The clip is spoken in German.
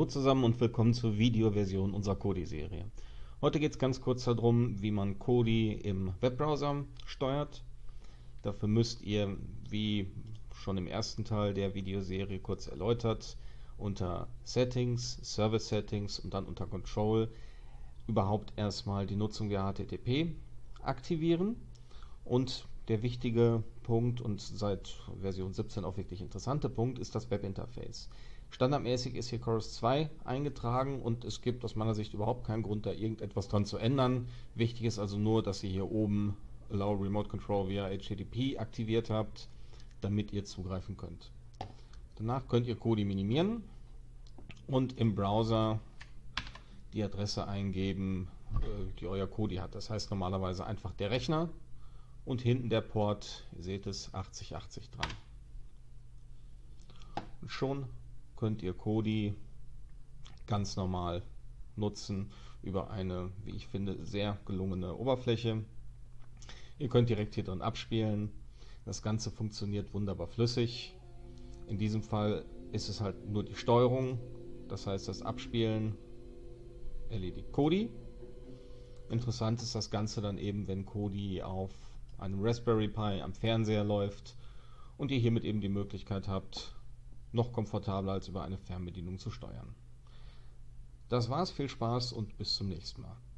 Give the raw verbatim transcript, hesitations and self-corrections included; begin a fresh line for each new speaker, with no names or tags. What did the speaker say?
zusammen und willkommen zur Videoversion unserer Kodi-Serie. Heute geht es ganz kurz darum, wie man Kodi im Webbrowser steuert. Dafür müsst ihr, wie schon im ersten Teil der Videoserie kurz erläutert, unter Settings, Service Settings und dann unter Control überhaupt erstmal die Nutzung der H T T P aktivieren. Und der wichtige Punkt und seit Version siebzehn auch wirklich interessante Punkt ist das Webinterface. Standardmäßig ist hier Chorus zwei eingetragen und es gibt aus meiner Sicht überhaupt keinen Grund, da irgendetwas dran zu ändern. Wichtig ist also nur, dass ihr hier oben Allow Remote Control via H T T P aktiviert habt, damit ihr zugreifen könnt. Danach könnt ihr Kodi minimieren und im Browser die Adresse eingeben, die euer Kodi hat. Das heißt normalerweise einfach der Rechner und hinten der Port, ihr seht es, achtzig achtzig dran. Und schon könnt ihr Kodi ganz normal nutzen über eine, wie ich finde, sehr gelungene Oberfläche. Ihr könnt direkt hier drin abspielen. Das Ganze funktioniert wunderbar flüssig. In diesem Fall ist es halt nur die Steuerung, das heißt das Abspielen erledigt Kodi. Interessant ist das Ganze dann eben, wenn Kodi auf einem Raspberry Pi am Fernseher läuft und ihr hiermit eben die Möglichkeit habt, noch komfortabler als über eine Fernbedienung zu steuern. Das war's, viel Spaß und bis zum nächsten Mal.